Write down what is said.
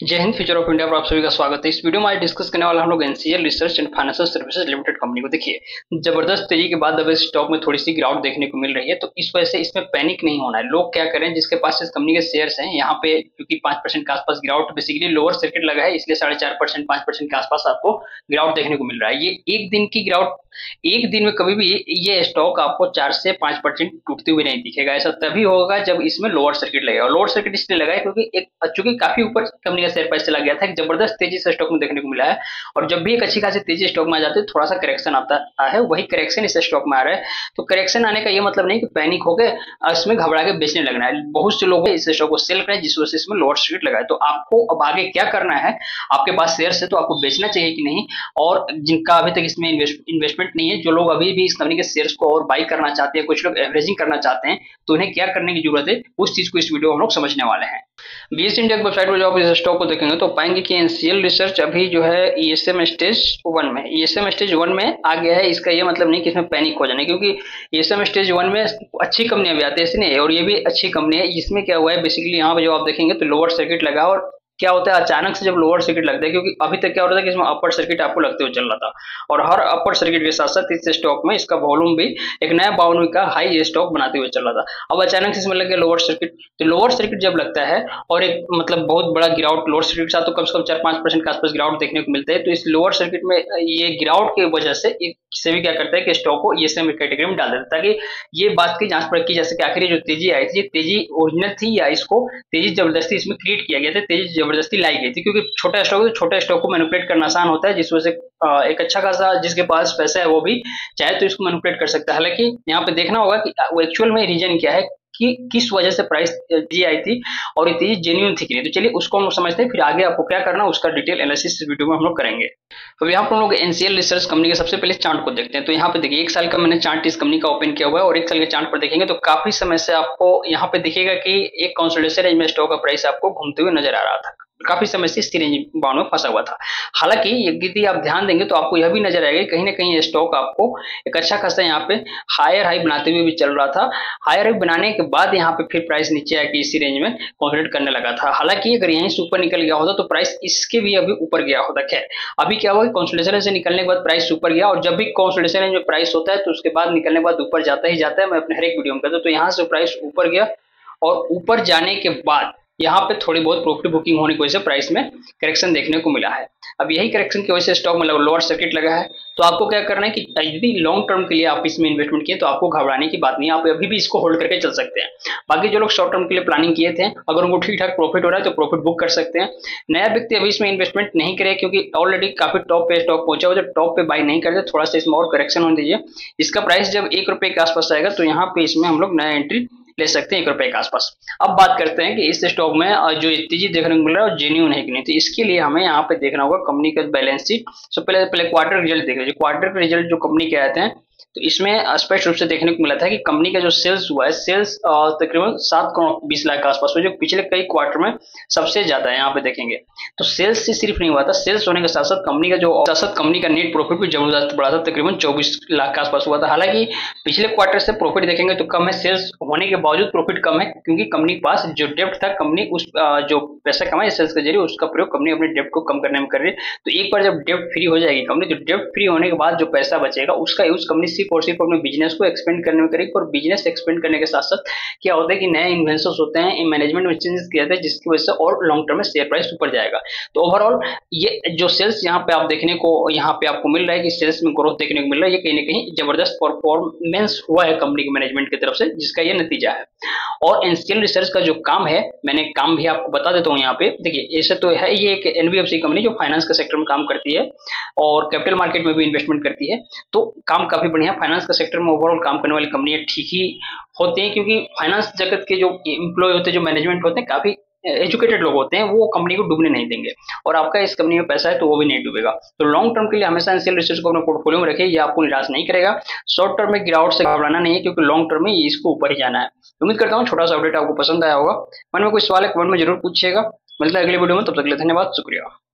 जय Hind. Future of India पर आप सभी का स्वागत है। इस वीडियो में आज डिस्कस करने वाला हम लोग NCL research and financial services limited company को। देखिए, जबरदस्त तेजी के बाद अब इस स्टॉक में थोड़ी सी गिरावट देखने को मिल रही है, तो इस वजह से इसमें पैनिक नहीं होना है। लोग क्या करें, जिसके पास इस कंपनी के शेयर्स हैं, यहाँ पे क्योंकि 5% के आसपास गिरावट, बेसिकली लोअर सर्किट लगा है, इसलिए 4.5% 5% के आसपास आपको गिरावट देखने को मिल रहा है। ये एक दिन की गिरावट, एक दिन में कभी भी ये स्टॉक आपको 4 से 5% टूटते हुए नहीं दिखेगा। ऐसा तभी होगा जब इसमें लोअर सर्किट लगेगा। लोअर सर्किट इसलिए लगा है क्योंकि चूंकि काफी ऊपर कंपनी का शेयर प्राइस चला गया था, एक जबरदस्त तेजी से स्टॉक में देखने को मिला है। और जब भी एक अच्छी खासी तेजी स्टॉक में आ जाती है, थोड़ा सा करेक्शन आता है, वही करेक्शन इस स्टॉक में आ रहा है। तो करेक्शन आने का ये मतलब नहीं कि पैनिक हो गए इसमें घबरा के बेचने लगना है। बहुत से लोग इस स्टॉक को सेल करें, जिस वजह से इसमें लोअर सर्किट लगा है। तो आपको अब आगे क्या करना है, आपके पास शेयर है तो आपको बेचना चाहिए कि नहीं, और जिनका अभी तक इसमें इन्वेस्टमेंट नहीं है, जो लोग अभी भी इस कंपनी के शेयर्स को और बाई करना चाहते हैं, कुछ लोग एवरेजिंग करना चाहते हैं, तो उन्हें क्या करने की जरूरत है, उस चीज को इस वीडियो में हम लोग समझने वाले हैं। बीएस इंडिया की वेबसाइट पर जब आप इस स्टॉक को देखेंगे तो पाएंगे कि एनसीएल रिसर्च अभी जो है ईएसएम स्टेज 1 में, ईएसएम स्टेज 1 में आ गया है। इसका ये मतलब नहीं कि इसमें पैनिक हो जाने, क्योंकि ईएसएम स्टेज 1 में अच्छी कंपनियां भी आती है, ऐसे नहीं है, और ये भी अच्छी कंपनी है। इसमें क्या हुआ है, बेसिकली यहाँ पे जो आप देखेंगे तो लोअर सर्किट लगा, और क्या होता है अचानक से जब लोअर सर्किट लगता है, क्योंकि अभी तक क्या होता था कि इसमें अपर सर्किट आपको लगते हुए चल रहा था, और हर अपर सर्किट के साथ साथ इस स्टॉक में इसका वॉल्यूम भी एक नया 52 का हाई स्टॉक बनाते हुए चल रहा था। अब अचानक से इसमें लग गया लोअर सर्किट। तो लोअर सर्किट जब लगता है और एक मतलब बहुत बड़ा गिरावट लोअर सर्किट के साथ, तो कम से कम 4-5% के आसपास गिरावट देखने को मिलता है। तो इस लोअर सर्किट में ये गिरावट की वजह से से भी क्या करता है कि स्टॉक को ईएसएम कैटेगरी में डाल देता है, ताकि ये बात की जांच परख की जा सके आखिर ये जो तेजी आई थी, ये तेजी ओरिजिनल थी या इसको तेजी जबरदस्ती इसमें क्रिएट किया गया था, तेजी जबरदस्ती लाई गई थी। क्योंकि छोटा स्टॉक है तो छोटे स्टॉक को मैनिपुलेट करना आसान होता है, जिस वजह से एक अच्छा खासा जिसके पास पैसा है वो भी चाहे तो इसको मैनिपुलेट कर सकता है। हालांकि यहाँ पे देखना होगा कि वो एक्चुअल में रीजन क्या है, कि किस वजह से प्राइस तेजी आई थी, और ये तेजी जेन्युइन थी कि नहीं। तो चलिए उसको हम समझते हैं, फिर आगे आपको क्या करना है उसका डिटेल एनालिसिस इस वीडियो में हम लोग करेंगे। तो यहाँ पर हम लोग एनसीएल रिसर्च कंपनी के सबसे पहले चार्ट को देखते हैं। तो यहाँ पे देखिए, 1 साल का मैंने चार्ट इस कंपनी का ओपन किया हुआ है, और 1 साल के चार्ट पर देखेंगे तो काफी समय से आपको यहाँ पे दिखेगा कि एक कंसोलिडेशन रेंज में स्टॉक का प्राइस आपको घूमते हुए नजर आ रहा था। काफी समय से इस रेंज बाउंड में फंसा हुआ था। हालांकि यदि आप ध्यान देंगे तो आपको यह भी नजर आएगा कहीं ना कहीं ये स्टॉक आपको एक अच्छा खासा यहाँ पे हायर हाई बनाते हुए भी चल रहा था। हायर हाई बनाने के बाद यहाँ पे फिर प्राइस नीचे आके इसी रेंज में कंसोलिडेट करने लगा था। हालांकि अगर यहीं से ऊपर निकल गया होता तो प्राइस इसके भी अभी ऊपर गया होता। खैर, अभी क्या हुआ, कंसोलिडेशन से निकलने के बाद प्राइस ऊपर गया, और जब भी कंसोलिडेशन रेंज में प्राइस होता है तो उसके बाद निकलने के बाद ऊपर जाता ही जाता है। मैं अपने हर एक वीडियो में कहता हूं। तो यहाँ से प्राइस ऊपर गया, और ऊपर जाने के बाद यहाँ पे थोड़ी बहुत प्रॉफिट बुकिंग होने की वजह से प्राइस में करेक्शन देखने को मिला है। अब यही करेक्शन की वजह से स्टॉक में लोअर सर्किट लगा है। तो आपको क्या करना है कि यदि लॉन्ग टर्म के लिए आप इसमें इन्वेस्टमेंट किए तो आपको घबराने की बात नहीं है, आप अभी भी इसको होल्ड करके चल सकते हैं। बाकी जो लोग शॉर्ट टर्म के लिए प्लानिंग किए थे, अगर उनको ठीक ठाक प्रॉफिट हो रहा है तो प्रॉफिट बुक कर सकते हैं। नया व्यक्ति अभी इसमें इन्वेस्टमेंट नहीं करे, क्योंकि ऑलरेडी काफी टॉप पे स्टॉक पहुंचा हुआ, जब टॉप पे बाई नहीं करते थोड़ा सा इसमें और करेक्शन होने दीजिए। इसका प्राइस जब ₹1 के आसपास आएगा तो यहाँ पे इसमें हम लोग नया एंट्री ले सकते हैं ₹1 के आसपास। अब बात करते हैं कि इस स्टॉक में जो तेजी देखने को मिल रहा है जेन्युइन है कि नहीं। तो इसके लिए हमें यहाँ पे देखना होगा कंपनी का बैलेंस शीट। तो पहले क्वार्टर रिजल्ट देख लीजिए। क्वार्टर के रिजल्ट जो कंपनी के आते हैं तो इसमें स्पष्ट रूप से देखने को मिला था कि कंपनी का जो सेल्स हुआ है, सेल्स तकरीबन 7 करोड़ 20 लाख के आसपास, जो पिछले कई क्वार्टर में सबसे ज्यादा है। यहाँ पे देखेंगे तो सेल्स से सिर्फ नहीं हुआ था, सेल्स होने के साथ साथ कंपनी का नेट प्रॉफिट भी जबरदस्त बढ़ा था, तकरीबन 24 लाख के आसपास हुआ था। हालांकि पिछले क्वार्टर से प्रॉफिट देखेंगे तो कम है, सेल्स होने के बावजूद प्रॉफिट कम है, क्योंकि कंपनी के पास जो डेब्ट था, कंपनी उस जो पैसा कमाए सेल्स के जरिए उसका प्रयोग कंपनी अपने डेब्ट को कम करने में कर रही है। तो एक बार जब डेब्ट फ्री हो जाएगी कंपनी, तो डेब्ट फ्री होने के बाद जो पैसा बचेगा उसका यूज कंपनी सिर्फ और सिर्फ अपने बिजनेस को एक्सपेंड करने में करेगी। और बिजनेस एक्सपेंड करने के साथ साथ क्या होता है कि नए इन्वेंशंस होते हैं, मैनेजमेंट में चेंजेस किए जाते हैं, जिसकी वजह से और लॉन्ग टर्म में शेयर प्राइस ऊपर जाएगा। तो ओवरऑल ये जो सेल्स यहाँ पे आप देखने को यहाँ पे आपको मिल रहा है कि सेल्स में ग्रोथ देखने को मिल रहा है, ये कहीं ना कहीं जबरदस्त परफॉर्मेंस हुआ है कंपनी के मैनेजमेंट की तरफ से, जिसका ये नतीजा है। और एनसीएल रिसर्च का जो काम है, मैंने काम भी आपको बता देता हूँ यहाँ पे। देखिए, ऐसे तो है ये एक एनबीएफसी कंपनी जो फाइनेंस के सेक्टर में काम करती है और कैपिटल मार्केट में भी इन्वेस्टमेंट करती है। तो काम काफी बढ़िया, फाइनेंस के सेक्टर में ओवरऑल काम करने वाली कंपनियां ठीक ही होती हैं, क्योंकि फाइनेंस जगत के जो एम्प्लॉय होते हैं, जो मैनेजमेंट होते हैं, काफी एजुकेटेड लोग होते हैं, वो कंपनी को डूबने नहीं देंगे। और आपका इस कंपनी में पैसा है तो वो भी नहीं डूबेगा। तो लॉन्ग टर्म के लिए हमेशा एनसीएल रिसर्च को अपने पोर्टफोलियो में रखिए, ये आपको निराश नहीं करेगा। शॉर्ट टर्म में गिरावट से घबराना नहीं है, क्योंकि लॉन्ग टर्म में इसको ऊपर ही जाना है। उम्मीद करता हूँ छोटा सा अपडेट आपको पसंद आया होगा। मन में कोई सवाल है कमेंट में जरूर पूछिएगा। मिलता है अगले वीडियो में, तब तक के लिए धन्यवाद, शुक्रिया।